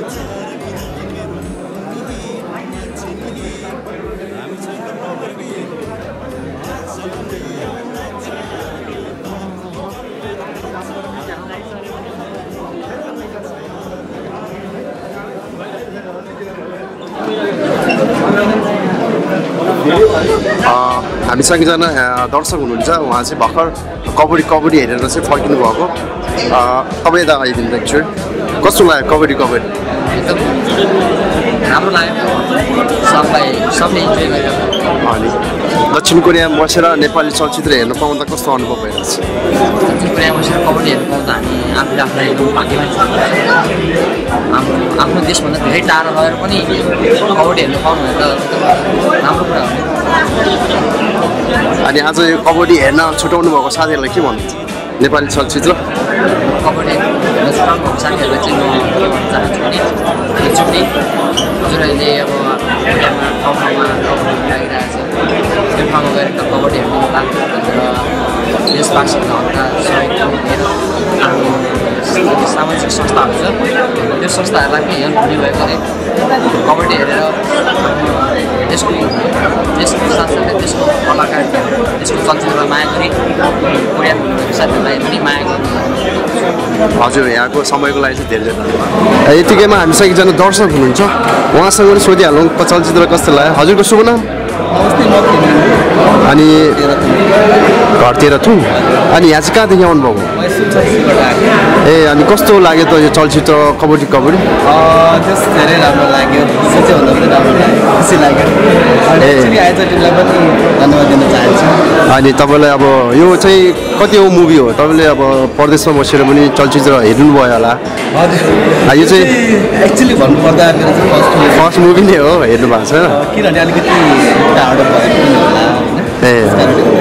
हामीसँग एकजना दर्शक हुनुहुन्छ उहाँ चाहिँ भर्खर कबड्डी हेरेर चाहिँ फर्किनु भएको तपाईँ यता आइदिनु एकचोटि कस्तो लाग्यो कबड्डी राम्रो लाग्यो सबले इन्जोय गर्यो अनि दक्षिण कोरियामा बसेर नेपाली चलचित्र हेर्न पाउँदा कस्तो अनुभव भइरहेछ दक्षिण कोरियामा बसेर कबड्डी हेर्नु पाउँदा हामी आफूलाई एकदम भाग्यवान छौँ आफ्नो देशभन्दा धेरै टाढा रहेर पनि कबड्डी हेर्नु पाउनु भने त राम्रो कुरा हो अनि आज यो कबड्डी हेर्न छुटाउनु भएको साथीहरूलाई के भन्नुहुन्छ नेपाली चलचित्र कबड्डी हेर्न छुटाउनु भएको साथीहरूलाई चाहिँ म के भन्न चाहन्छु भने एकचोटि हजुरहरूले अब कोरियामा ठाउँमा कबड्डी लागिरहेको छ त्यो ठाउँमा गएर कबड्डी हेर्नु होला र देशवासीको हकका सहयोग दिएर आफ्नो सामाजिक संस्थाहरू छ त्यो संस्थाहरूलाई पनि हेल्प हुने भएको चाहिँ कबड्डी हेरेर त्यसको साथसाथै त्यसको कलाकार त्यसको चलचित्रलाई माया गरी कोरियामा हुनुभएको साथीहरूलाई पनि माया गर्नु हजुर यहाँको समयको लागि चाहिँ धेरै धन्यवाद यतिकैमा हामीसँग एकजना दर्शक हुनुहुन्छ उहाँसँग पनि सोधिहालौँ चलचित्र कस्तो लाग्यो हजुरको शुभ नाम अनि घर तेह्रथुम अनि यहाँ चाहिँ कहाँदेखि आउनुभएको ए अनि कस्तो लाग्यो त यो चलचित्र कबड्डी धेरै राम्रो लाग्यो सोचेभन्दा पनि राम्रो लाग्यो खुसी लाग्यो अनि आयोजकलाई पनि धन्यवाद दिन चाहन्छु अनि तपाईँलाई अब यो चाहिँ कति हो मुभी हो तपाईँले अब परदेशमा बसेर पनि चलचित्र हेर्नुभयो होला यो चाहिँ एक्चुअली भन्नुपर्दा मेरो चाहिँ फर्स्ट मुभी नै हो हेर्नु भएको छ किनभने अलिकति टाढो भयो पनि होला होइन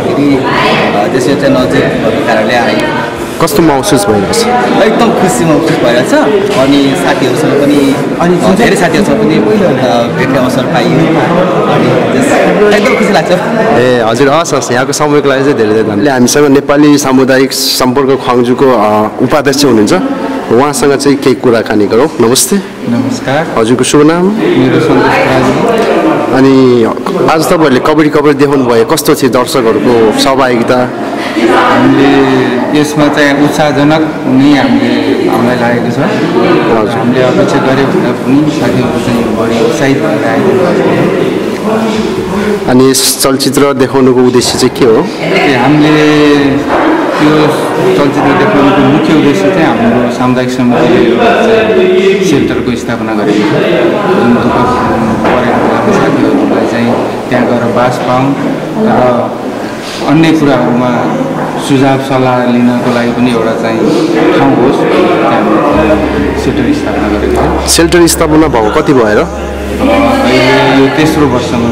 त्यसो चाहिँ नजिक भएको कारणले आयो कस्तो महसुस भइरहेछ एकदम खुसी महसुस भइरहेछ अनि साथीहरूसँग पनि धेरै साथीहरूसँग पनि भेट्ने अवसर पाइयो अनि एकदम खुसी लाग्छ ए हजुर हस् यहाँको समयको लागि चाहिँ धेरै धेरै धन्यवाद हामीसँग नेपाली सामुदायिक सम्पर्क ख्वाङजुको उपाध्यक्ष हुनुहुन्छ उहाँसँग चाहिँ केही कुराकानी गरौँ नमस्ते नमस्कार हजुरको शुभ नाम मेरो सन्तोष राजी अनि आज तपाईँहरूले कबड्डी देखाउनु भयो कस्तो थियो दर्शकहरूको सहभागिता हामीले यसमा चाहिँ उत्साहजनक नै हामीलाई लागेको छ हामीले अपेक्षा गऱ्यो भन्दा पनि साथीहरू चाहिँ बढी उत्साहित भएर आइदिनु अनि यस चलचित्र देखाउनुको उद्देश्य चाहिँ के हो हामीले यो चलचित्र देखाउनुको मुख्य उद्देश्य चाहिँ हाम्रो सामुदायिक समितिले सेल्टरको स्थापना गरेको छ जुन दुःख परेको साथीहरूलाई चाहिँ त्यहाँ गएर बास पाउँ र अन्य कुराहरूमा सुझाव सल्लाह लिनको लागि पनि एउटा चाहिँ ठाउँ होस् त्यहाँ सेल्टर स्थापना गरेको छ सेल्टर स्थापना भएको कति भएर अहिले यो तेस्रो वर्षमा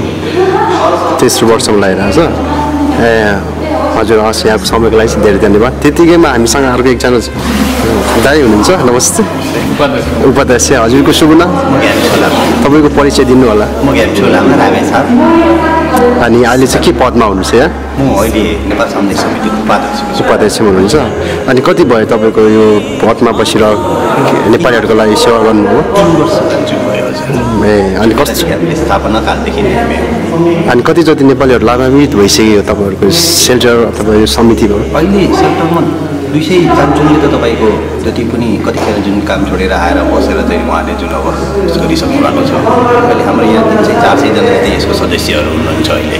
लागिरहेको छ ए हजुर हस् यहाँको समयको लागि चाहिँ धेरै धन्यवाद त्यतिकैमा हामीसँग अर्को एकजना दाइ हुनुहुन्छ नमस्ते उपाध्यक्ष हजुरको शुभ नाम तपाईँको परिचय दिनु होला म छोला रामेश अनि अहिले चाहिँ के पदमा हुनुहुन्छ यहाँ म अहिले नेपाल सामुदायिक समितिको उपाध्यक्ष हुनुहुन्छ अनि कति भयो तपाईँको यो पदमा बसेर नेपालीहरूको लागि सेवा गर्नुभयो 3 वर्ष ए अनि कस्तो स्थापना कालदेखि अनि कति जति नेपालीहरू लाभान्वित भइसक्यो तपाईँहरूको सेल्टर अथवा यो समितिमा अहिले सेल्टरमा 200 त तपाईँको जति पनि कतिखेर जुन काम छोडेर आएर बसेर चाहिँ उहाँले जुन अब गरिसक्नु भएको छ अहिले हाम्रो यहाँ चाहिँ 400 जना जति यसको सदस्यहरू हुनुहुन्छ अहिले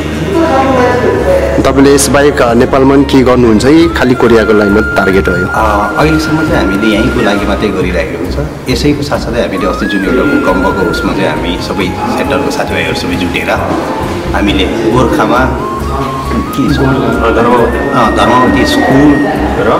तपाईँले यसबाहेक नेपालमा पनि के गर्नुहुन्छ कि खालि कोरियाको लागि मात्रै टार्गेट हो अहिलेसम्म चाहिँ हामीले यहीँको लागि मात्रै गरिरहेको हुन्छ यसैको साथसाथै हामीले अस्ति जुन एउटा भूकम्पको उसमा चाहिँ हामी सबै सेन्टरको साथीभाइहरू सबै जुटेर हामीले गोर्खामा के धर्मावती स्कुल र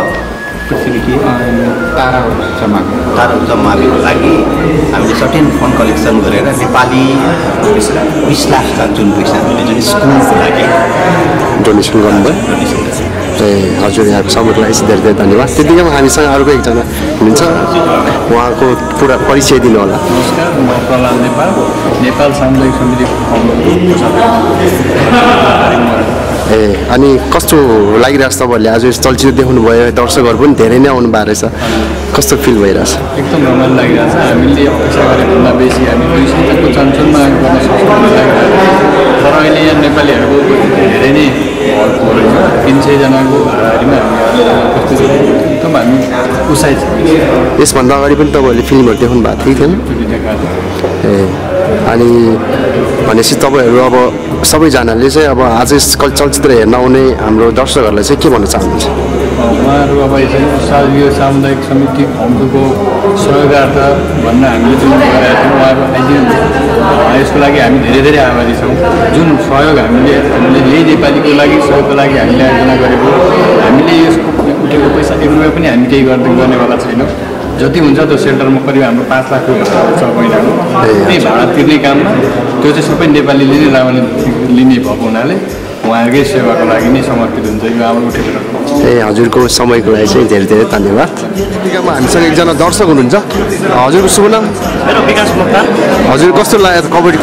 तारा जम्माको लागि हामीले सर्टेन फन्ड कलेक्सन गरेर नेपाली 20 लाख जुन पैसा हामीले जुन स्कुलको लागि डोनेसन गर्नुभयो ए हजुर यहाँको समयको लागि धेरै धेरै धन्यवाद त्यतिकैमा हामीसँग अर्को एकजना हुनुहुन्छ उहाँको पुरा परिचय दिनु होला नमस्कार म प्रहलाद नेपाल सामुदायिक समितिको ए अनि कस्तो लागिरहेको छ तपाईँहरूले आज यो चलचित्र देख्नुभयो दर्शकहरू पनि धेरै नै आउनु भएको रहेछ कस्तो फिल भइरहेछ एकदम रमाइलो लागिरहेछ हामीले अपेक्षा गरेभन्दा बेसी हामी 200 को चञ्चलमा गर्न सक्छौँ तर अहिले यहाँ नेपालीहरूको धेरै नै भएको रहेछ 300 जनाको हाराहारीमा हामी एकदम हामी उत्साहित छौँ यसभन्दा अगाडि पनि तपाईँहरूले फिल्महरू देख्नु भएको थियो ए अनि भनेपछि तपाईँहरू अब सबैजनाले चाहिँ अब आज चलचित्र हेर्न आउने हाम्रो दर्शकहरूलाई चाहिँ के भन्न चाहनुहुन्छ उहाँहरू अब यो सामुदायिक समिति खम्बुको सहयोगार्थ भन्न हामीले जुन गरेका थियौँ उहाँहरू आइदिनु यसको लागि हामी धेरै धेरै आभारी छौँ जुन सहयोग हामीले यही नेपालीको लागि सहयोगको लागि हामीले आयोजना गरेको हामीले यसको उठेको पैसा 1 रुपियाँ पनि हामी केही गर्नेवाला छैनौँ जति हुन्छ त्यो सेन्टरमा करिब हाम्रो 5 लाख रुपियाँ छ महिनाको त्यही भाडा तिर्ने काममा त्यो चाहिँ सबै नेपालीले नै लिने भएको हुनाले उहाँहरूकै सेवाको लागि नै समर्पित हुन्छ यो हाम्रो उठेको ए हजुरको समयको लागि चाहिँ धेरै धेरै धन्यवाद ठिकमा हामीसँग एकजना दर्शक हुनुहुन्छ हजुरको शुभ नाम मेरो विकास मोक्तान हजुर कस्तो लाग्यो कबड्डी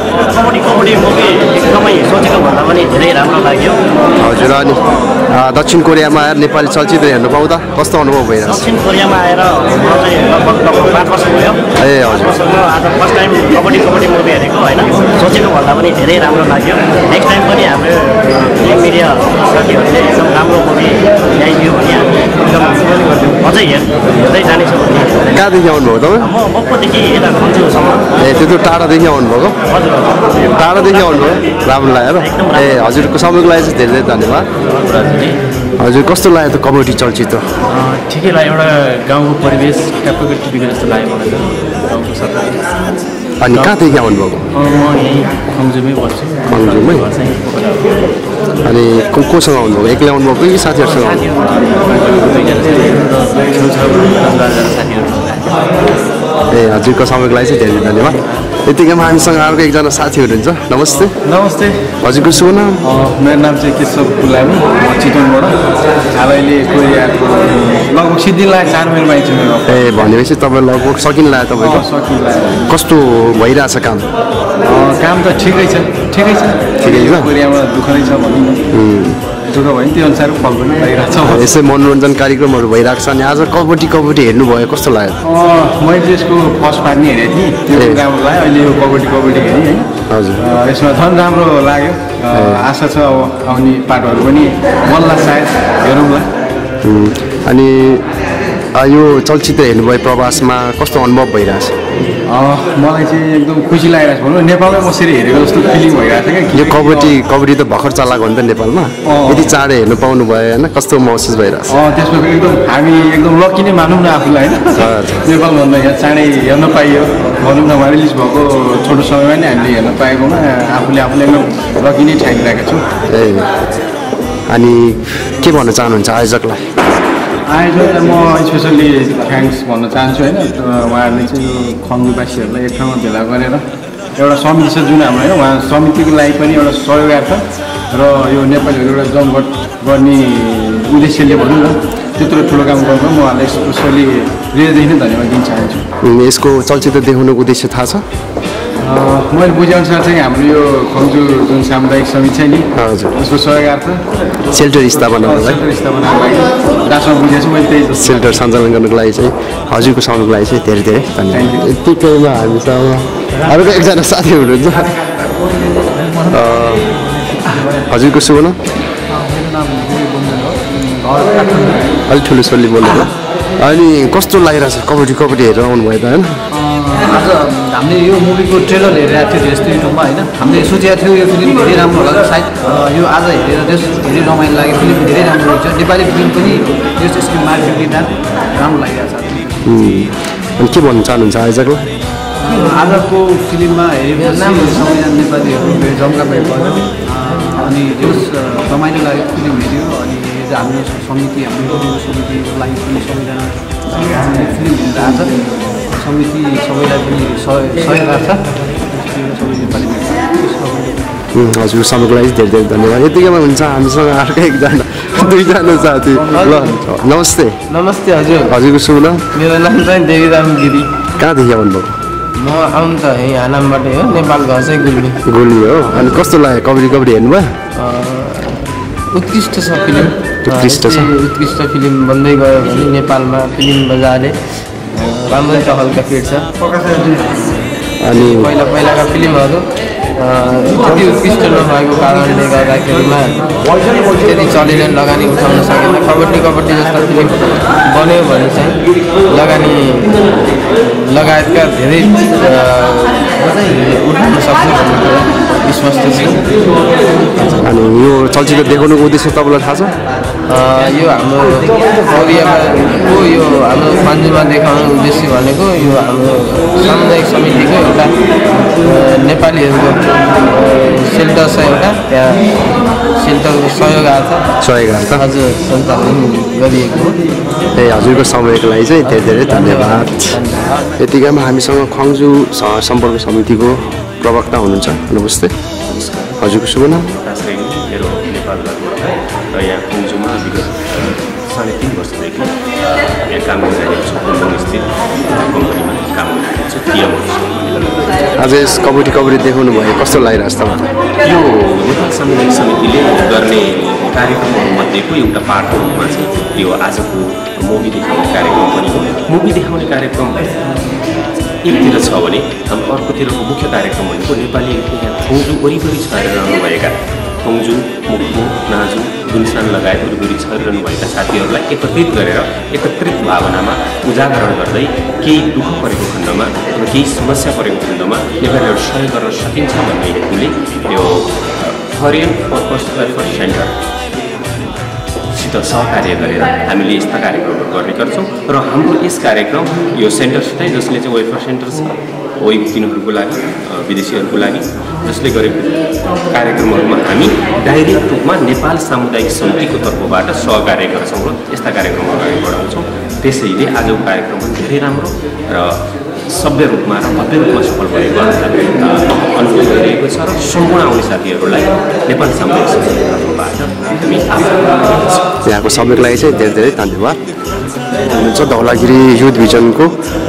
मुभी एकदमै सोचेको भन्दा पनि धेरै राम्रो लाग्यो हजुर अनि दक्षिण कोरियामा आएर नेपाली चलचित्र हेर्नु पाउँदा कस्तो अनुभव भइरहेछ दक्षिण कोरियामा आएर म चाहिँ लगभग 5 वर्ष भयो ए हजुर आज फर्स्ट टाइम कबड्डी मुभी हेरेको होइन सोचेको भन्दा पनि धेरै राम्रो लाग्यो नेक्स्ट टाइम पनि हाम्रो मिडिया साथीहरूले एकदम राम्रो मुभी ल्याइदियो भने हामी एकदम अझै हेर्दै जानेछौँ कहाँदेखि आउनुभयो तपाईँ म मक्कदेखि यता खन्चुसम्म ए त्यत्रो टाढादेखि आउनुभएको हजुर टाढादेखि आउनुभयो राम्रो लाग्यो ए हजुरको समयको लागि चाहिँ धेरै धेरै धन्यवाद हजुर कस्तो लाग्यो त कबड्डी चलचित्र ठिकै लाग्यो एउटा गाउँको परिवेश ट्यापको टिभीको जस्तो लाग्यो मलाई त गाउँको सरकारी अनि कहाँदेखि आउनुभएको म यहीँ खङ्जुमै बस्छु खङ्जुमै अनि कोसँग आउनुभएको एक्लै आउनुभएको कि साथीहरूसँग ए हजुरको समयको लागि चाहिँ धेरै धन्यवाद यतिकैमा हामीसँग अर्को एकजना साथी हुनुहुन्छ नमस्ते नमस्ते हजुरको शुभ नाम मेरो नाम चाहिँ केशव पुलामी म चितवनबाट हाल अहिले कोरियाको लगभग सिद्धिलाई 4 महिना आइछु ए भनेपछि तपाईँ लगभग सकिन लाग्यो तपाईँको सकिन लाग्यो कस्तो भइरहेछ काम काम त ठिकै छ ठिकै छ कोरियामा दुःख नै छ भनौँ दुःख भयो नि त्यो अनुसार फल पनि पाइरहेको छ यसै मनोरञ्जन कार्यक्रमहरू भइरहेको छ अनि आज कबड्डी हेर्नुभयो कस्तो लाग्यो मैले त्यसको फर्स्ट पार्ट नि हेरेको थिएँ त्यो राम्रो लाग्यो अहिले यो कबड्डी हेरेँ है हजुर यसमा झन् राम्रो लाग्यो आशा छ अब आउने पार्टहरू पनि बल्ल सायद हेरौँला अनि यो चलचित्र हेर्नुभयो प्रवासमा कस्तो अनुभव भइरहेछ मलाई चाहिँ एकदम खुसी लागिरहेको छ भनौँ नेपालमै बसेर हेरेको जस्तो फिलिङ भइरहेको छ क्या यो कबड्डी त भर्खर चलाएको हो नि त नेपालमा यति चाँडै हेर्नु पाउनु भयो होइन कस्तो महसुस भइरहेछ त्यसमा एकदम हामी एकदम लकी नै मानौँ न आफूलाई होइन नेपालभन्दा यहाँ चाँडै हेर्न पाइयो भनौँ न रिलिज भएको छोटो समयमा नै हामीले हेर्न पाएकोमा आफूले एकदम लकी नै ठानिरहेका छौँ ए अनि के भन्न चाहनुहुन्छ आयोजकलाई आयोजकलाई म स्पेसल्ली थ्याङ्क्स भन्न चाहन्छु होइन उहाँहरूले चाहिँ यो खङ्गुवासीहरूलाई एक ठाउँमा भेला गरेर एउटा समिति छ जुन हाम्रो होइन उहाँ समितिको लागि पनि एउटा सहयोगार्थ र यो नेपालीहरू एउटा जमघट गर्ने उद्देश्यले भनौँ न त्यत्रो ठुलो काम गर्नु म उहाँलाई स्पेसल्ली हृदयदेखि नै धन्यवाद दिन चाहन्छु यसको चलचित्र देखाउनुको उद्देश्य थाहा छ मैले बुझेअनुसार चाहिँ हाम्रो यो खङ्जु जुन सामुदायिक समिति छ नि हजुर उसको सहयोगार्थ सेल्टर स्थापनाको लागि दासमा बुझेछु मैले त्यही सेल्टर सञ्चालन गर्नुको लागि चाहिँ हजुरको समयको लागि चाहिँ धेरै धेरै धन्यवाद यतिकैमा हामीसँग अर्को एकजना साथी हुनुहुन्छ हजुरको शुभ नाम अलिक ठुलो स्वरले बोल्नु अनि कस्तो लागिरहेछ कबड्डी हेरेर आउनुभयो त होइन आज हामीले यो मुभीको ट्रेलर हेरेको थियो यस्तो युट्युबमा होइन हामीले सोचेको थियो यो फिल्म धेरै राम्रो होला सायद यो आज हेरेर धेरै रमाइलो लाग्यो फिल्म धेरै राम्रो रहेछ नेपाली फिल्म पनि यसको मार्केटिङ राम्रो लागिरहेको छ अनि के भन्न चाहनुहुन्छ आयोजकलाई आजको फिल्ममा हेरेपछि सबैजना नेपालीहरू जम्का भएको अनि त्यो रमाइलो लाग्यो फिल्म हेऱ्यो अनि हाम्रो समिति हाम्रो समितिको लागि पनि सबैजना फिल्म हेरेर आज समिति सबैलाई पनि सहयोग हजुर समयको लागि धेरै धेरै धन्यवाद यतिकैमा हुन्छ हामीसँग अर्को एकजना 2जना साथी ल नमस्ते नमस्ते हजुर हजुरको शुभ नाम मेरो नाम चाहिँ देवीराम गिरी कहाँदेखि आउनुभयो म आउनु त यहीँ हानामबाट हो नेपाल घर चाहिँ गुल्मी गुल्मी हो अनि कस्तो लाग्यो कबड्डी हेर्नुभयो उत्कृष्ट छ फिल्म। उत्कृष्ट छ। उत्कृष्ट फिल्म बन्दै गयो भने नेपालमा फिल्म बजारले राम्रै टहलका फेर्छ। अनि पहिलाका फिल्महरू त्यति उत्कृष्ट नभएको कारणले गर्दाखेरिमा त्यति चलेन, लगानी उठाउन सकेन। कबड्डी जस्ता फिल्म बन्यो भने चाहिँ लगायतका धेरै उठाउन सक्छ भन्ने कुरा विश्वास छ। अनि यो चलचित्र देखाउनुको उद्देश्य तपाईँलाई थाहा छ? यो हाम्रो कोरियामा यो हाम्रो पान्जुमा देखाउने उद्देश्य भनेको यो हाम्रो सामुदायिक समितिको एउटा नेपालीहरूको सेल्टर छ, एउटा त्यहाँ सेल्टरको सहयोगार्थ हजुर सञ्चालन गरिएको हो। हजुरको समयको लागि चाहिँ धेरै धेरै धन्यवाद। यतिकैमा हामीसँग ख्वाङजु सम्पर्क समितिको प्रवक्ता हुनुहुन्छ, नमस्ते। हजुरको शुभ नाम? मेरो नेपाल र यहाँ ख्वाङजुमा विगत 3.5 वर्षदेखि यहाँ काम गरिरहेको छु। स्थित कम्पनीमा काम गरिरहेको छु। आज यस कबड्डी देखाउनु भयो, कस्तो लागिरहेको छ तपाईँलाई? यो नेपाल सामुदायिक समितिले गर्ने कार्यक्रमहरूमध्येको एउटा पार्टको रूपमा चाहिँ यो आजको मुभी देखाउने कार्यक्रम पनि हो। मुभी देखाउने कार्यक्रम एकतिर छ भने हाम्रो अर्कोतिरको मुख्य कार्यक्रम भनेको नेपाली यहाँ ख्वाङजु वरिपरि छरेर रहनुभएका ख्वाङजु, मुक्पु, नाजु, गुन्सान लगायत वरिपरि छरिरहनुभएका साथीहरूलाई एकत्रित गरेर एकत्रित भावनामा उजागर गर्दै केही दुःख परेको खण्डमा अथवा केही समस्या परेको खण्डमा नेपालीहरू सहयोग गर्न सकिन्छ भन्ने हेतुले यो फरेन पर्पस वेलफेयर सेन्टरसित सहकार्य गरेर हामीले यस्ता कार्यक्रमहरू गर्ने गर्छौँ। र हाम्रो यस कार्यक्रम यो सेन्टरसितै, जसले चाहिँ वेलफेयर सेन्टर छ तिनीहरूको लागि, विदेशीहरूको लागि, जसले गरेको कार्यक्रमहरूमा हामी डाइरेक्ट रूपमा नेपाल सामुदायिक समितिको तर्फबाट सहकार्य गर्छौँ र यस्ता कार्यक्रमहरू अगाडि बढाउँछौँ। त्यसैले आजको कार्यक्रम पनि धेरै राम्रो र सभ्य रूपमा र भव्य रूपमा सफल भएको अनुभव गरिरहेको छ र सम्पूर्ण आउने साथीहरूलाई नेपाल सामुदायिक समितिको तर्फबाट हामी यहाँको सबैको लागि चाहिँ धेरै धेरै धन्यवाद। हुनुहुन्छ धौलागिरी युथ भिजनको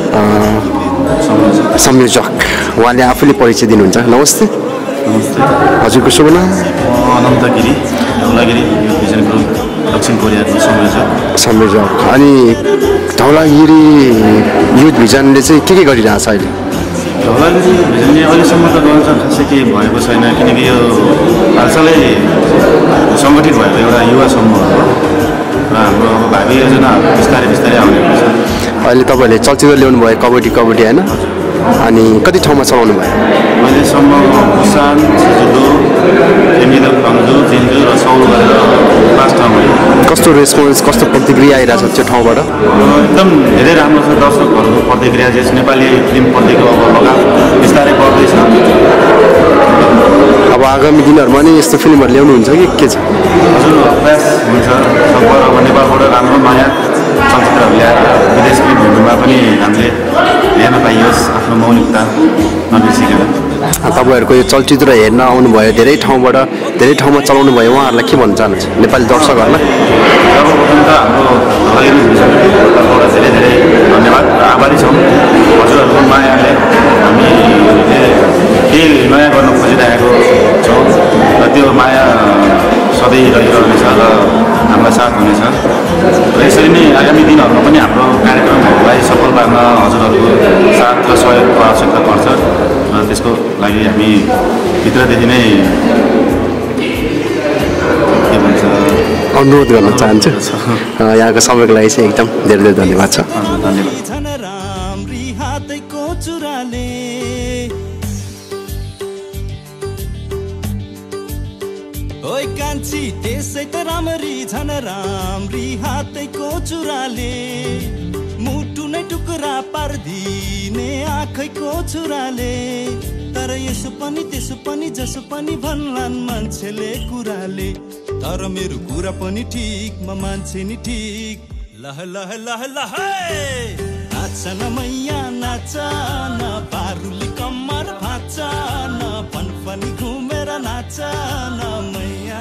संयोजक, उहाँले आफूले परिचय दिनुहुन्छ। नमस्ते। हजुरको शुभ नाम? Anant Giri, Dhaulagiri youth vision group दक्षिण कोरियाको संयोजक। अनि धौलागिरी युथ भिजनले चाहिँ के गरिरहेछ अहिले? धौलागिरी भिजनले अहिलेसम्म त गर्न खासै केही भएको छैन, किनकि यो हालसालै सङ्गठित भएको एउटा युवा समूह हो र हाम्रो अब भावी योजनाहरू बिस्तारै आउने हुन्छ। अहिले तपाईँहरूले चलचित्र ल्याउनु भयो कबड्डी होइन? अनि कति ठाउँमा चलाउनु भयो? अहिलेसम्म बुसान, सिजुडो, केमिकल ख्वाङजु, जिन्जु र सौल गरेर 5 ठाउँमा। कस्तो रेस्पोन्स, कस्तो प्रतिक्रिया आइरहेछ त्यो ठाउँबाट? एकदम धेरै राम्रो छ। दर्शकहरूको प्रतिक्रिया चाहिँ नेपाली फिल्म प्रतिको अब लगाम बिस्तारै बढ्दैछ। अब आगामी दिनहरूमा नि यस्तो फिल्महरू ल्याउनुहुन्छ कि के छ? हजुर, प्रयास हुन्छ। सबभर अब नेपालबाट राम्रो नयाँ चलचित्रहरू ल्याएर विदेश फिल्महरूमा पनि हामीले ल्याउन पाइयोस् आफ्नो मौलिकता नबिर्सिकन। तपाईँहरूको यो चलचित्र हेर्न आउनुभयो, धेरै ठाउँबाट धेरै ठाउँमा चलाउनु भयो, उहाँहरूलाई के भन्न चाहनुहुन्छ नेपाली दर्शकहरूलाई? सर्वप्रथम त हाम्रो धौलागिरी तर्फबाट धेरै धेरै धन्यवाद र आभारी छौँ। हजुरहरूको मायाले हामीले केही नयाँ गर्न खोजिरहेको छौँ र त्यो माया सधैँ रहिरहनेछ र हाम्रो साथ हुनेछ। र यसरी नै आगामी दिनहरूमा पनि हाम्रो कार्यक्रमहरूलाई सफल पार्न हजुरहरूको साथ र सहयोगको आवश्यकता पर्छ र त्यसको लागि हामी भित्रदेखि नै के भन्छ अनुरोध गर्न चाहन्छु। यहाँको सबैको लागि चाहिँ एकदम धेरै धेरै धन्यवाद छ। कान्छी त्यसै त राम्री झन राम्री हातैको चुराले मुटु नै टुक्रा पार्दिने आँखैको छुराले। तर यसो पनि त्यसो पनि जसो पनि भन्लान् मान्छेले कुराले, तर मेरो कुरा पनि ठिक, म मान्छे नि ठिक। लह लह लह लह नाच न मैया नाच न, बारुली कम्मर भाँच न, फनफनी घुमेर नाच न मैया।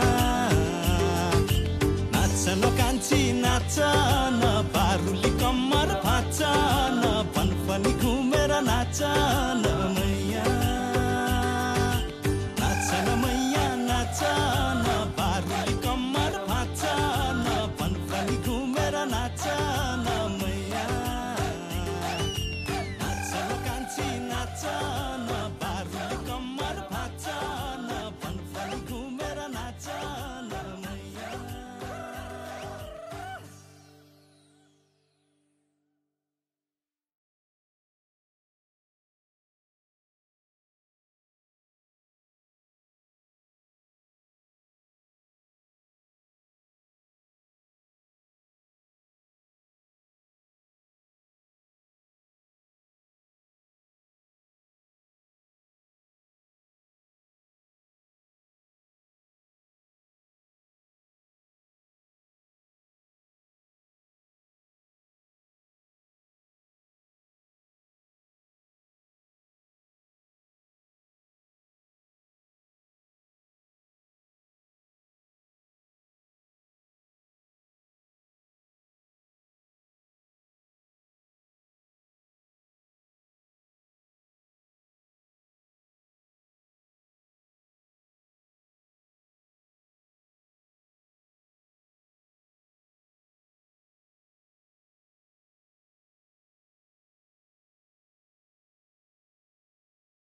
नाच न कान्छी नाच न, बारुली कम्मर भाँच न, फनफनी घुमेर नाच न मैया। नाच न मैया नाच न, बारुली कम्मर नाच न